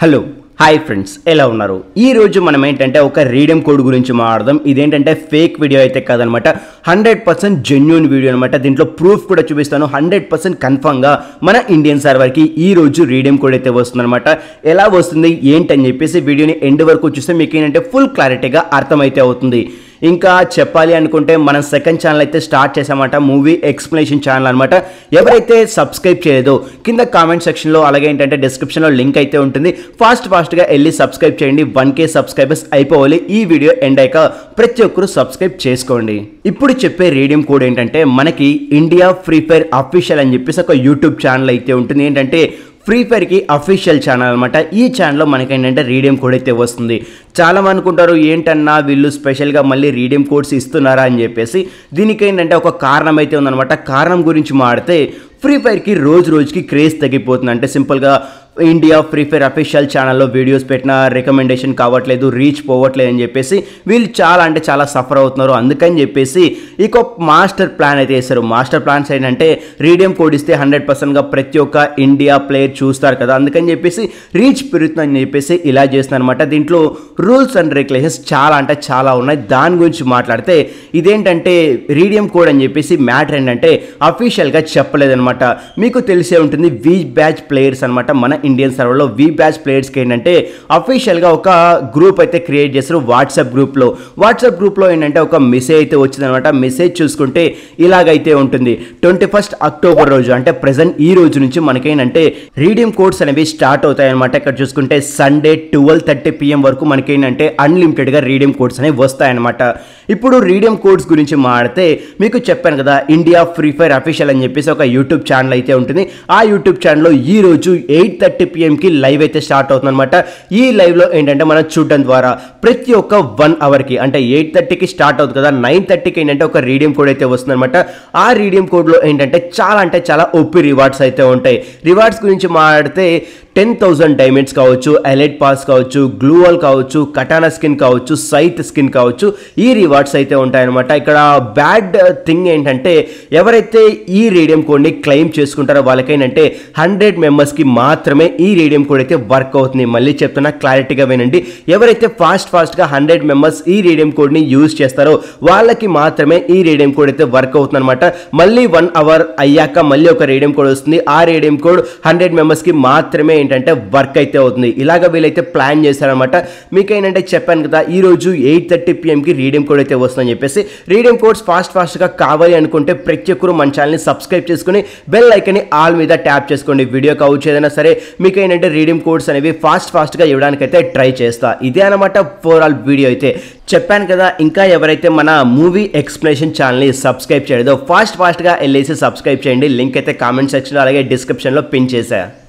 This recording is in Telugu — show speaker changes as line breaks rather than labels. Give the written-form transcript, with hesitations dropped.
హలో హాయ్ ఫ్రెండ్స్ ఎలా ఉన్నారు ఈ రోజు మనం ఏంటంటే ఒక రీడమ్ కోడ్ గురించి మాట్లాడదాం ఇదేంటంటే ఫేక్ వీడియో అయితే కాదనమాట 100% జెన్యూన్ వీడియో అనమాట దీంట్లో ప్రూఫ్ కూడా చూపిస్తాను 100% కన్ఫర్మ్ గా మన ఇండియన్ సర్వర్ కి ఈ రోజు రీడమ్ కోడ్ అయితే వస్తుందన్నమాట ఎలా వస్తుంది ఏంటని చెప్పేసి వీడియోని ఎండ్ వరకు చూస్తే మీకు ఏంటంటే ఫుల్ క్లారిటీగా అర్థమైతే అవుతుంది ఇంకా చెప్పాలి అనుకుంటే మనం సెకండ్ ఛానల్ అయితే స్టార్ట్ చేసామట మూవీ ఎక్స్ప్లెనేషన్ ఛానల్ అనమాట ఎవరైతే సబ్స్క్రైబ్ చేయలేదో కింద కామెంట్ సెక్షన్లో అలాగే ఏంటంటే డిస్క్రిప్షన్లో లింక్ అయితే ఉంటుంది ఫాస్ట్గా వెళ్ళి సబ్స్క్రైబ్ చేయండి 1K సబ్స్క్రైబర్స్ అయిపోవాలి ఈ వీడియో ఎండ్ అయ్యాక ప్రతి ఒక్కరు సబ్స్క్రైబ్ చేసుకోండి ఇప్పుడు చెప్పే రీడమ్ కోడ్ ఏంటంటే మనకి ఇండియా ఫ్రీ ఫైర్ అఫీషియల్ అని చెప్పేసి ఒక యూట్యూబ్ ఛానల్ అయితే ఉంటుంది ఏంటంటే ఫ్రీ ఫైర్ కి అఫీషియల్ ఛానల్ అనమాట ఈ ఛానల్లో మనకి ఏంటంటే రీడమ్ కోడ్ అయితే వస్తుంది చాలా మంది అనుకుంటారు ఏంటన్నా వీళ్ళు స్పెషల్గా మళ్ళీ రీడమ్ కోడ్స్ ఇస్తున్నారా అని చెప్పేసి దీనికి ఏంటంటే ఒక కారణం అయితే ఉందన్నమాట కారణం గురించి మాడితే ఫ్రీ ఫైర్కి రోజుకి క్రేజ్ తగ్గిపోతుంది అంటే సింపుల్గా ఇండియా ఫ్రీ ఫైర్ అఫీషియల్ ఛానల్లో వీడియోస్ పెట్టిన రికమెండేషన్ కావట్లేదు రీచ్ పోవట్లేదు అని చెప్పేసి వీళ్ళు చాలా సఫర్ అవుతున్నారు అందుకని చెప్పేసి ఇక మాస్టర్ ప్లాన్ అయితే వేస్తారు మాస్టర్ ప్లాన్స్ ఏంటంటే రీడమ్ కోడ్ ఇస్తే 100%గా ప్రతి ఒక్క ఇండియా ప్లేయర్ చూస్తారు కదా అందుకని చెప్పేసి రీచ్ పెరుగుతుందని చెప్పేసి ఇలా చేస్తున్నారు అనమాట దీంట్లో రూల్స్ అండ్ రెగ్యులేషన్స్ చాలా ఉన్నాయి దాని గురించి మాట్లాడితే ఇదేంటంటే రీడమ్ కోడ్ అని చెప్పేసి మ్యాటర్ ఏంటంటే అఫీషియల్గా చెప్పలేదన్నమాట మీకు తెలిసే ఉంటుంది వి బ్యాచ్ ప్లేయర్స్ అనమాట మన ఇండియన్ సర్వర్లో వి బ్యాచ్ ప్లేయర్స్కి ఏంటంటే అఫీషియల్గా ఒక గ్రూప్ అయితే క్రియేట్ చేస్తారు వాట్సాప్ గ్రూప్లో ఏంటంటే ఒక మెసేజ్ అయితే వచ్చిందనమాట మెసేజ్ చూసుకుంటే ఇలాగైతే ఉంటుంది 21 అక్టోబర్ రోజు అంటే ప్రెసెంట్ ఈ రోజు నుంచి మనకేంటంటే రీడమ్ కోడ్స్ అనేవి స్టార్ట్ అవుతాయి అనమాట ఇక్కడ చూసుకుంటే సండే 12:30 PM వరకు మనకేంటంటే అన్లిమిటెడ్గా రీడమ్ కోడ్స్ అనేవి వస్తాయన్నమాట ఇప్పుడు రీడమ్ కోడ్స్ గురించి మాట్లాడితే మీకు చెప్పాను కదా ఇండియా ఫ్రీ ఫైర్ అఫీషియల్ అని చెప్పేసి ఒక యూట్యూబ్ ఛానల్ అయితే ఉంటుంది ఆ యూట్యూబ్ ఛానల్లో ఈ రోజు 8:30 PM కి లైవ్ అయితే స్టార్ట్ అవుతుంది అనమాట ఈ లైవ్లో ఏంటంటే మనం చూడడం ద్వారా ప్రతి ఒక్క 1 అవర్కి అంటే 8:30కి స్టార్ట్ అవుతుంది కదా 9:30కి ఏంటంటే ఒక రీడమ్ కోడ్ అయితే వస్తుంది అనమాట ఆ రీడమ్ కోడ్లో ఏంటంటే చాలా ఓపీ రివార్డ్స్ అయితే ఉంటాయి రివార్డ్స్ గురించి మాట్లాడితే 10,000 డైమండ్స్ కావచ్చు ఎలైట్ పాస్ కావచ్చు గ్లూవల్ కావచ్చు కటానా స్కిన్ కావచ్చు సైత్ స్కిన్ కావచ్చు ఈ రివార్డ్స్ అయితే ఉంటాయన్నమాట ఇక్కడ బ్యాడ్ థింగ్ ఏంటంటే ఎవరైతే ఈ రీడమ్ కోడ్ని క్లెయిమ్ చేసుకుంటారో వాళ్ళకేంటంటే 100 మెంబర్స్కి మాత్రమే ఈ రీడమ్ కోడ్ అయితే వర్క్ అవుతుంది మళ్ళీ చెప్తున్నా క్లారిటీగా వినండి ఎవరైతే ఫాస్ట్గా 100 మెంబర్స్ ఈ రీడమ్ కోడ్ని యూజ్ చేస్తారో వాళ్ళకి మాత్రమే ఈ రీడమ్ కోడ్ అయితే వర్క్ అవుతుంది అనమాట మళ్ళీ 1 అవర్ అయ్యాక మళ్ళీ ఒక రీడమ్ కోడ్ వస్తుంది ఆ రీడమ్ కోడ్ 100 మెంబర్స్కి మాత్రమే ఏంటంటే వర్క్ అయితే అవుతుంది ఇలాగ వీళ్ళైతే ప్లాన్ చేశారనమాట మీకు ఏంటంటే చెప్పాను కదా ఈ రోజు 8:30 PM కి రీడమ్ కోడ్ అయితే వస్తుందని చెప్పేసి రీడమ్ కోడ్స్ ఫాస్ట్గా కావాలి అనుకుంటే ప్రతి ఒక్కరు మన ఛానల్ని సబ్స్క్రైబ్ చేసుకుని బెల్ ఐకాన్ని ఆల్ మీద ట్యాప్ చేసుకోండి వీడియో కావచ్చు ఏదైనా సరే మీకు ఏంటంటే రీడమ్ కోడ్స్ అనేవి ఫాస్ట్గా ఇవ్వడానికైతే ట్రై చేస్తా ఇదే అనమాట ఓవరాల్ వీడియో అయితే చెప్పాను కదా ఇంకా ఎవరైతే మన మూవీ ఎక్స్ప్లెనేషన్ ఛానల్ని సబ్స్క్రైబ్ చేయలేదో ఫాస్ట్గా వెళ్ళేసి సబ్స్క్రైబ్ చేయండి లింక్ అయితే కామెంట్ సెక్షన్లో అలాగే డిస్క్రిప్షన్లో పిన్ చేశా